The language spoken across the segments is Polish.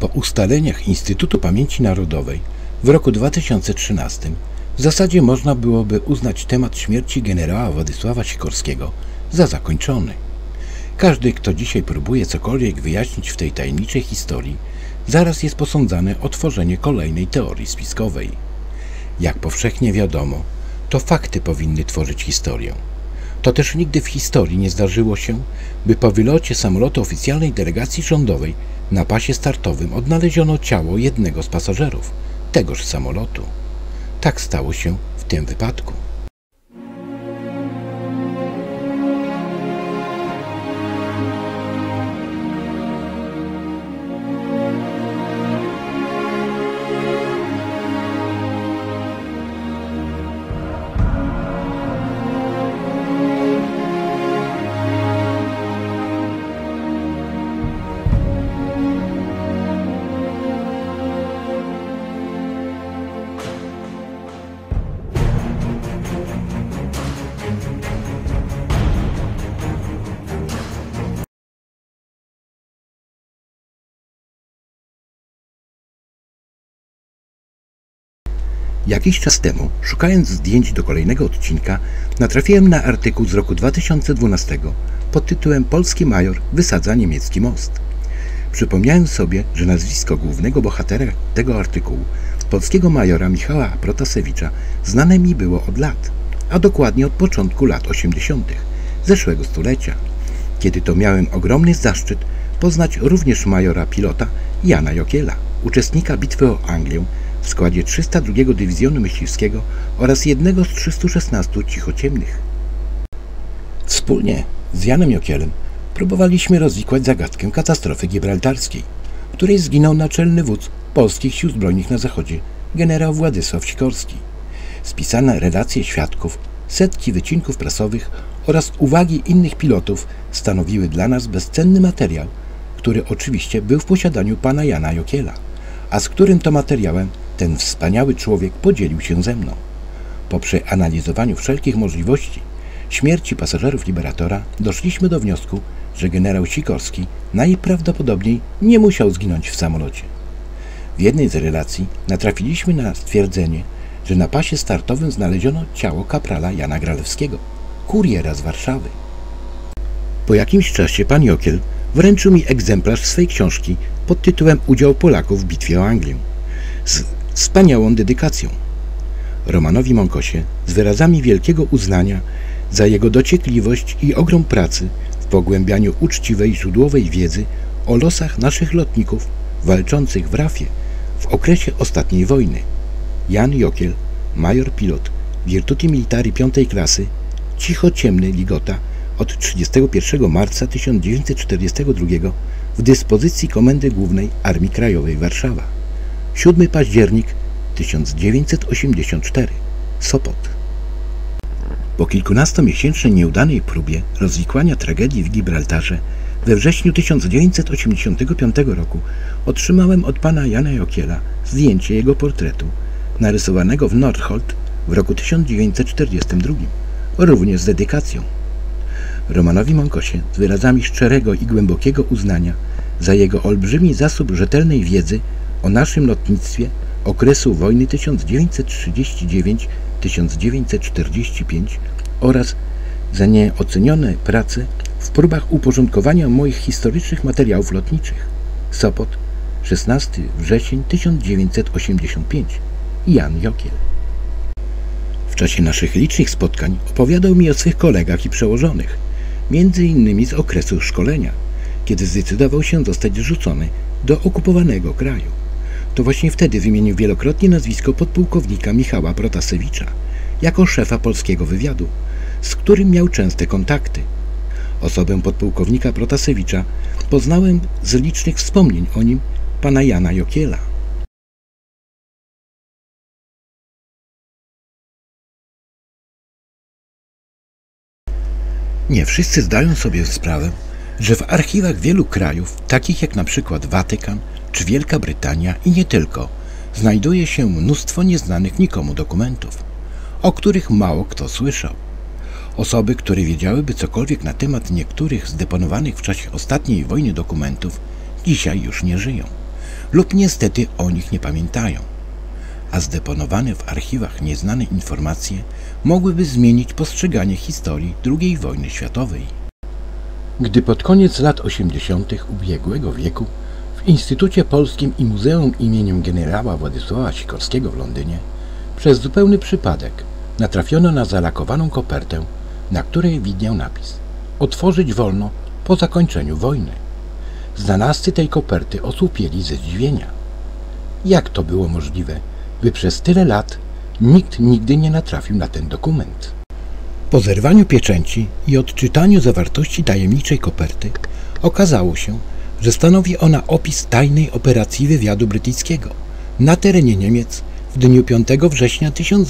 Po ustaleniach Instytutu Pamięci Narodowej w roku 2013 w zasadzie można byłoby uznać temat śmierci generała Władysława Sikorskiego za zakończony. Każdy, kto dzisiaj próbuje cokolwiek wyjaśnić w tej tajemniczej historii, zaraz jest posądzany o tworzenie kolejnej teorii spiskowej. Jak powszechnie wiadomo, to fakty powinny tworzyć historię. To też nigdy w historii nie zdarzyło się, by po wylocie samolotu oficjalnej delegacji rządowej na pasie startowym odnaleziono ciało jednego z pasażerów tegoż samolotu. Tak stało się w tym wypadku. Jakiś czas temu, szukając zdjęć do kolejnego odcinka, natrafiłem na artykuł z roku 2012 pod tytułem „Polski major wysadza niemiecki most”. Przypomniałem sobie, że nazwisko głównego bohatera tego artykułu, polskiego majora Michała Protasewicza, znane mi było od lat, a dokładnie od początku lat 80. zeszłego stulecia, kiedy to miałem ogromny zaszczyt poznać również majora pilota Jana Jokiela, uczestnika bitwy o Anglię, w składzie 302 Dywizjonu Myśliwskiego oraz jednego z 316 cichociemnych. Wspólnie z Janem Jokielem próbowaliśmy rozwikłać zagadkę katastrofy gibraltarskiej, w której zginął naczelny wódz polskich sił zbrojnych na zachodzie, generał Władysław Sikorski. Spisane relacje świadków, setki wycinków prasowych oraz uwagi innych pilotów stanowiły dla nas bezcenny materiał, który oczywiście był w posiadaniu pana Jana Jokiela, a z którym to materiałem ten wspaniały człowiek podzielił się ze mną. Po przeanalizowaniu wszelkich możliwości śmierci pasażerów Liberatora doszliśmy do wniosku, że generał Sikorski najprawdopodobniej nie musiał zginąć w samolocie. W jednej z relacji natrafiliśmy na stwierdzenie, że na pasie startowym znaleziono ciało kaprala Jana Gralewskiego, kuriera z Warszawy. Po jakimś czasie pan Jokiel wręczył mi egzemplarz swej książki pod tytułem „Udział Polaków w bitwie o Anglię” z wspaniałą dedykacją. Romanowi Monkosie z wyrazami wielkiego uznania za jego dociekliwość i ogrom pracy w pogłębianiu uczciwej, źródłowej wiedzy o losach naszych lotników walczących w RAF-ie w okresie ostatniej wojny. Jan Jokiel, major pilot Virtuti Militari 5. klasy, cichociemny Ligota od 31 marca 1942 w dyspozycji Komendy Głównej Armii Krajowej Warszawa. 7 październik 1984. Sopot. Po kilkunastomiesięcznej nieudanej próbie rozwikłania tragedii w Gibraltarze we wrześniu 1985 roku otrzymałem od pana Jana Jokiela zdjęcie jego portretu, narysowanego w Northolt w roku 1942, również z dedykacją. Romanowi Monkosie z wyrazami szczerego i głębokiego uznania za jego olbrzymi zasób rzetelnej wiedzy o naszym lotnictwie okresu wojny 1939-1945 oraz za nieocenione prace w próbach uporządkowania moich historycznych materiałów lotniczych. Sopot, 16 wrzesień 1985. Jan Jokiel. W czasie naszych licznych spotkań opowiadał mi o swych kolegach i przełożonych, między innymi z okresu szkolenia, kiedy zdecydował się zostać rzucony do okupowanego kraju. To właśnie wtedy wymienił wielokrotnie nazwisko podpułkownika Michała Protasewicza jako szefa polskiego wywiadu, z którym miał częste kontakty. Osobę podpułkownika Protasewicza poznałem z licznych wspomnień o nim pana Jana Jokiela. Nie wszyscy zdają sobie sprawę, że w archiwach wielu krajów, takich jak na przykład Watykan czy Wielka Brytania i nie tylko, znajduje się mnóstwo nieznanych nikomu dokumentów, o których mało kto słyszał. Osoby, które wiedziałyby cokolwiek na temat niektórych zdeponowanych w czasie ostatniej wojny dokumentów, dzisiaj już nie żyją. lub niestety o nich nie pamiętają, a zdeponowane w archiwach nieznane informacje mogłyby zmienić postrzeganie historii II wojny światowej. Gdy pod koniec lat 80. ubiegłego wieku w Instytucie Polskim i Muzeum imieniem generała Władysława Sikorskiego w Londynie przez zupełny przypadek natrafiono na zalakowaną kopertę, na której widniał napis: otworzyć wolno po zakończeniu wojny. Znalazcy tej koperty osłupieli ze zdziwienia. Jak to było możliwe, by przez tyle lat nikt nigdy nie natrafił na ten dokument? Po zerwaniu pieczęci i odczytaniu zawartości tajemniczej koperty okazało się, że stanowi ona opis tajnej operacji wywiadu brytyjskiego na terenie Niemiec w dniu 5 września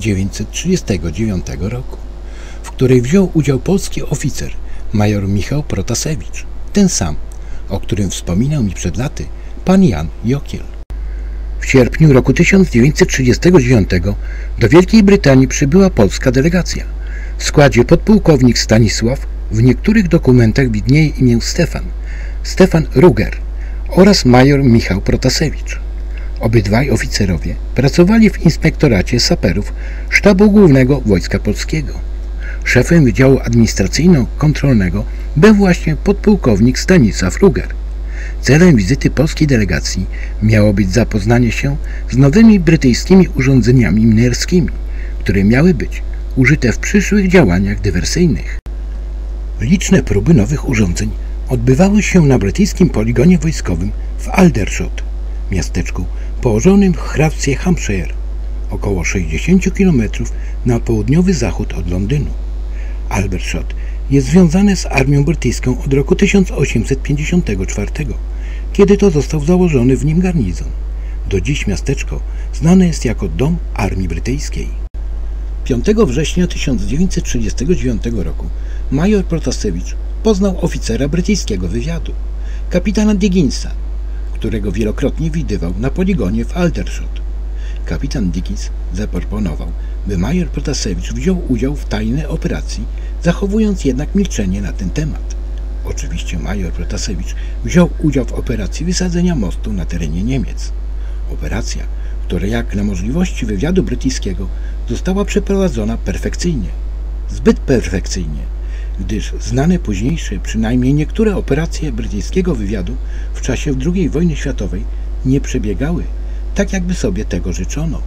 1939 roku, w której wziął udział polski oficer major Michał Protasewicz, ten sam, o którym wspominał mi przed laty pan Jan Jokiel. W sierpniu roku 1939 do Wielkiej Brytanii przybyła polska delegacja. W składzie podpułkownik Stanisław, w niektórych dokumentach widnieje imię Stefan Ruger oraz major Michał Protasewicz. Obydwaj oficerowie pracowali w Inspektoracie Saperów Sztabu Głównego Wojska Polskiego. Szefem Wydziału Administracyjno-Kontrolnego był właśnie podpułkownik Stanisław Ruger. Celem wizyty polskiej delegacji miało być zapoznanie się z nowymi brytyjskimi urządzeniami minerskimi, które miały być użyte w przyszłych działaniach dywersyjnych. Liczne próby nowych urządzeń odbywały się na brytyjskim poligonie wojskowym w Aldershot, miasteczku położonym w hrabstwie Hampshire, około 60 km na południowy zachód od Londynu. Aldershot jest związane z armią brytyjską od roku 1854, kiedy to został założony w nim garnizon. Do dziś miasteczko znane jest jako Dom Armii Brytyjskiej. 5 września 1939 roku major Protasewicz poznał oficera brytyjskiego wywiadu, kapitana Digginsa, którego wielokrotnie widywał na poligonie w Aldershot. Kapitan Diggins zaproponował, by major Protasewicz wziął udział w tajnej operacji, zachowując jednak milczenie na ten temat. Oczywiście major Protasewicz wziął udział w operacji wysadzenia mostu na terenie Niemiec. Operacja, która jak na możliwości wywiadu brytyjskiego została przeprowadzona perfekcyjnie. Zbyt perfekcyjnie, gdyż znane późniejsze przynajmniej niektóre operacje brytyjskiego wywiadu w czasie II wojny światowej nie przebiegały tak, jakby sobie tego życzono.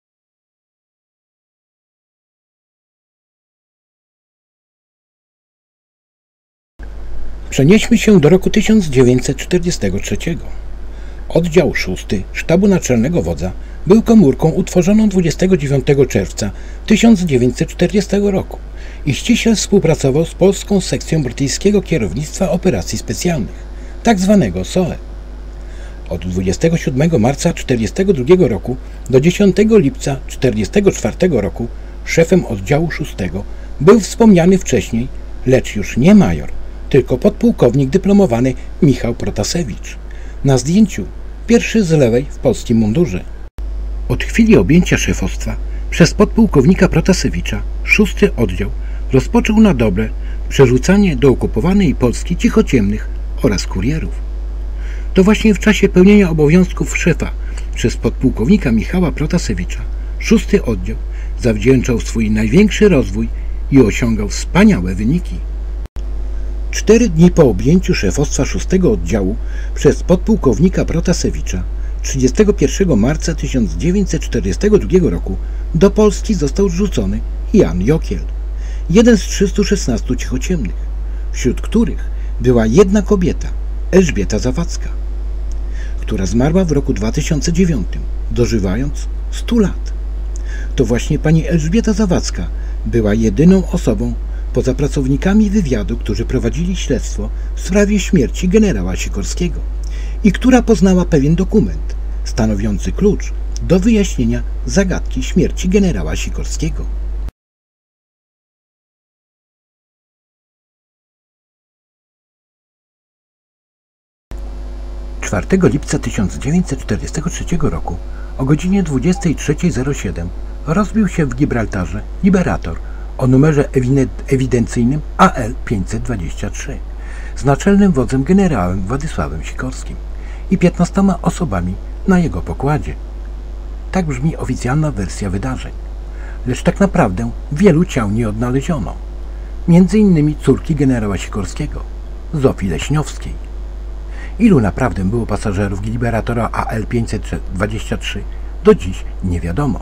Przenieśmy się do roku 1943. Oddział 6 Sztabu Naczelnego Wodza był komórką utworzoną 29 czerwca 1940 roku i ściśle współpracował z polską sekcją brytyjskiego kierownictwa operacji specjalnych, tzw. SOE. Od 27 marca 1942 roku do 10 lipca 1944 roku szefem oddziału 6 był wspomniany wcześniej, lecz już nie major, tylko podpułkownik dyplomowany Michał Protasewicz. Na zdjęciu pierwszy z lewej w polskim mundurze. Od chwili objęcia szefostwa przez podpułkownika Protasewicza 6 oddział rozpoczął na dobre przerzucanie do okupowanej Polski cichociemnych oraz kurierów. To właśnie w czasie pełnienia obowiązków szefa przez podpułkownika Michała Protasewicza 6 oddział zawdzięczał swój największy rozwój i osiągał wspaniałe wyniki. 4 dni po objęciu szefostwa 6 oddziału przez podpułkownika Protasewicza 31 marca 1942 roku do Polski został zrzucony Jan Jokiel, jeden z 316 cichociemnych, wśród których była jedna kobieta, Elżbieta Zawadzka, która zmarła w roku 2009, dożywając 100 lat. To właśnie pani Elżbieta Zawadzka była jedyną osobą poza pracownikami wywiadu, którzy prowadzili śledztwo w sprawie śmierci generała Sikorskiego i która poznała pewien dokument stanowiący klucz do wyjaśnienia zagadki śmierci generała Sikorskiego. 4 lipca 1943 roku o godzinie 23:07 rozbił się w Gibraltarze Liberator o numerze ewidencyjnym AL 523 z naczelnym wodzem generałem Władysławem Sikorskim i 15 osobami na jego pokładzie. Tak brzmi oficjalna wersja wydarzeń. Lecz tak naprawdę wielu ciał nie odnaleziono. Między innymi córki generała Sikorskiego, Zofii Leśniowskiej. Ilu naprawdę było pasażerów Liberatora AL-523 do dziś nie wiadomo.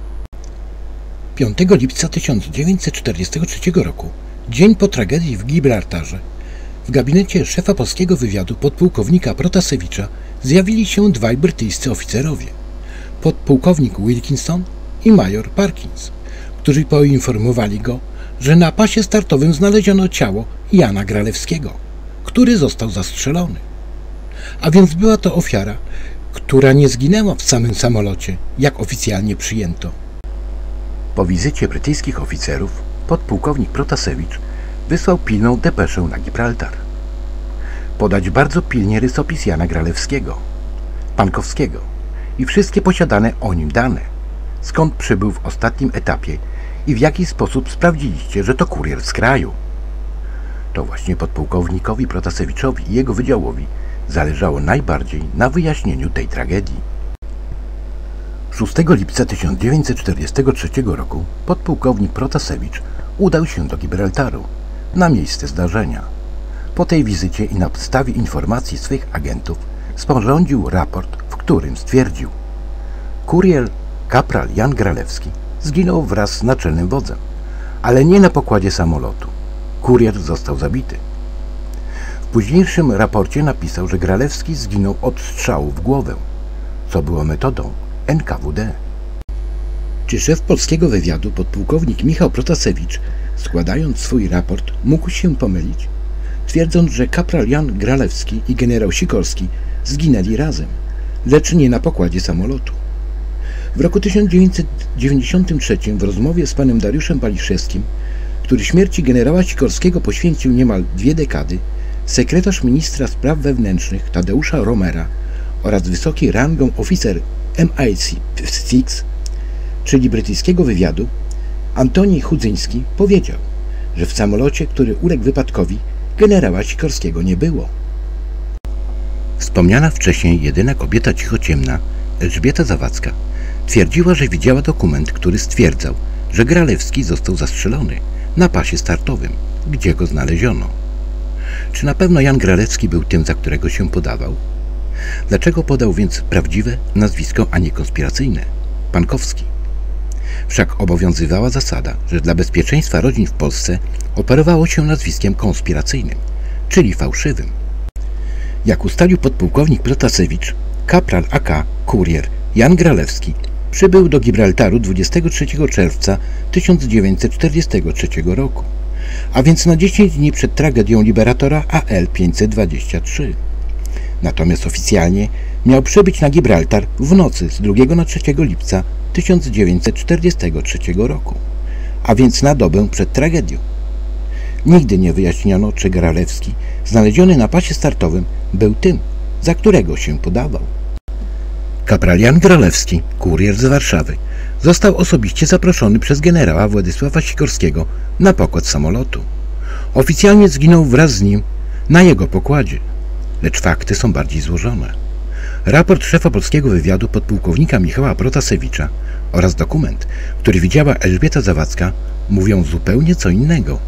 5 lipca 1943 roku, dzień po tragedii w Gibraltarze, w gabinecie szefa polskiego wywiadu podpułkownika Protasewicza zjawili się dwaj brytyjscy oficerowie, podpułkownik Wilkinson i major Parkins, którzy poinformowali go, że na pasie startowym znaleziono ciało Jana Gralewskiego, który został zastrzelony. A więc była to ofiara, która nie zginęła w samym samolocie, jak oficjalnie przyjęto. Po wizycie brytyjskich oficerów podpułkownik Protasewicz wysłał pilną depeszę na Gibraltar. Podać bardzo pilnie rysopis Jana Gralewskiego, Pankowskiego i wszystkie posiadane o nim dane, skąd przybył w ostatnim etapie i w jaki sposób sprawdziliście, że to kurier z kraju. To właśnie podpułkownikowi Protasewiczowi i jego wydziałowi zależało najbardziej na wyjaśnieniu tej tragedii. 6 lipca 1943 roku podpułkownik Protasewicz udał się do Gibraltaru, na miejsce zdarzenia. Po tej wizycie i na podstawie informacji swych agentów sporządził raport, w którym stwierdził: kurier kapral Jan Gralewski zginął wraz z naczelnym wodzem, ale nie na pokładzie samolotu. Kurier został zabity. W późniejszym raporcie napisał, że Gralewski zginął od strzału w głowę, co było metodą NKWD. Czy szef polskiego wywiadu, podpułkownik Michał Protasewicz, składając swój raport, mógł się pomylić, twierdząc, że kapral Jan Gralewski i generał Sikorski zginęli razem, lecz nie na pokładzie samolotu? W roku 1993 w rozmowie z panem Dariuszem Baliszewskim, który śmierci generała Sikorskiego poświęcił niemal 2 dekady, sekretarz ministra spraw wewnętrznych Tadeusza Romera oraz wysoki rangą oficer MI6, czyli brytyjskiego wywiadu, Antoni Chudzyński powiedział, że w samolocie, który uległ wypadkowi, generała Sikorskiego nie było. Wspomniana wcześniej jedyna kobieta cichociemna, Elżbieta Zawadzka, twierdziła, że widziała dokument, który stwierdzał, że Gralewski został zastrzelony na pasie startowym, gdzie go znaleziono. Czy na pewno Jan Gralewski był tym, za którego się podawał? Dlaczego podał więc prawdziwe nazwisko, a nie konspiracyjne? Pankowski. Wszak obowiązywała zasada, że dla bezpieczeństwa rodzin w Polsce operowało się nazwiskiem konspiracyjnym, czyli fałszywym. Jak ustalił podpułkownik Protasewicz, kapral AK kurier Jan Gralewski przybył do Gibraltaru 23 czerwca 1943 roku, a więc na 10 dni przed tragedią Liberatora AL-523. Natomiast oficjalnie miał przybyć na Gibraltar w nocy z 2 na 3 lipca 1943 roku, a więc na dobę przed tragedią. Nigdy nie wyjaśniono, czy Gralewski, znaleziony na pasie startowym, był tym, za którego się podawał. Kapral Jan Gralewski, kurier z Warszawy, został osobiście zaproszony przez generała Władysława Sikorskiego na pokład samolotu. Oficjalnie zginął wraz z nim na jego pokładzie, lecz fakty są bardziej złożone. Raport szefa polskiego wywiadu podpułkownika Michała Protasewicza oraz dokument, który widziała Elżbieta Zawadzka, mówią zupełnie co innego.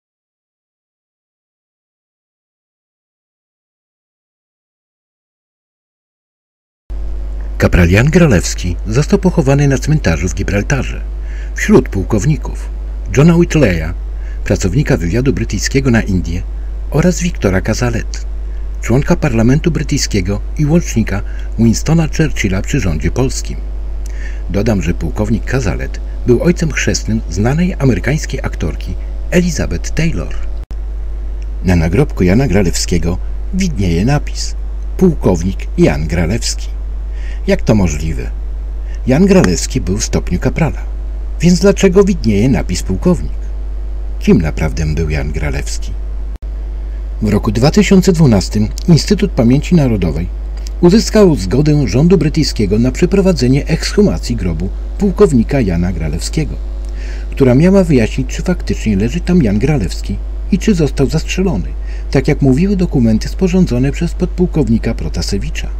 Kapral Jan Gralewski został pochowany na cmentarzu w Gibraltarze wśród pułkowników Johna Whitleya, pracownika wywiadu brytyjskiego na Indie, oraz Victora Cazalet, członka parlamentu brytyjskiego i łącznika Winstona Churchilla przy rządzie polskim. Dodam, że pułkownik Cazalet był ojcem chrzestnym znanej amerykańskiej aktorki Elizabeth Taylor. Na nagrobku Jana Gralewskiego widnieje napis: pułkownik Jan Gralewski. Jak to możliwe? Jan Gralewski był w stopniu kaprala, więc dlaczego widnieje napis pułkownik? Kim naprawdę był Jan Gralewski? W roku 2012 Instytut Pamięci Narodowej uzyskał zgodę rządu brytyjskiego na przeprowadzenie ekshumacji grobu pułkownika Jana Gralewskiego, która miała wyjaśnić, czy faktycznie leży tam Jan Gralewski i czy został zastrzelony, tak jak mówiły dokumenty sporządzone przez podpułkownika Protasewicza.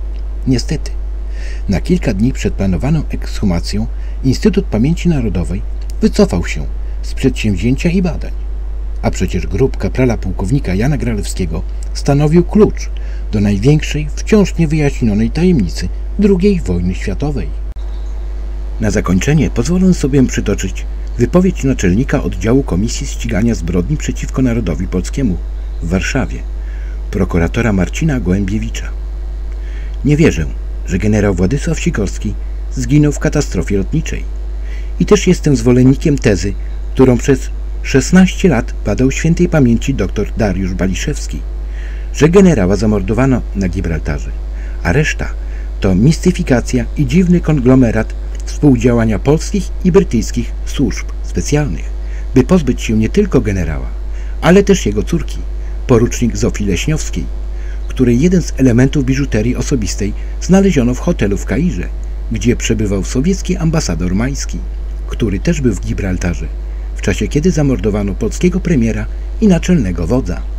Niestety, na kilka dni przed planowaną ekshumacją Instytut Pamięci Narodowej wycofał się z przedsięwzięcia i badań. A przecież grób kaprala pułkownika Jana Gralewskiego stanowił klucz do największej, wciąż niewyjaśnionej tajemnicy II wojny światowej. Na zakończenie pozwolę sobie przytoczyć wypowiedź naczelnika oddziału Komisji Ścigania Zbrodni przeciwko Narodowi Polskiemu w Warszawie, prokuratora Marcina Gołębiewicza. Nie wierzę, że generał Władysław Sikorski zginął w katastrofie lotniczej. I też jestem zwolennikiem tezy, którą przez 16 lat badał świętej pamięci dr Dariusz Baliszewski, że generała zamordowano na Gibraltarze, a reszta to mistyfikacja i dziwny konglomerat współdziałania polskich i brytyjskich służb specjalnych, by pozbyć się nie tylko generała, ale też jego córki, porucznik Zofii Leśniowskiej, której jeden z elementów biżuterii osobistej znaleziono w hotelu w Kairze, gdzie przebywał sowiecki ambasador Majski, który też był w Gibraltarze, w czasie kiedy zamordowano polskiego premiera i naczelnego wodza.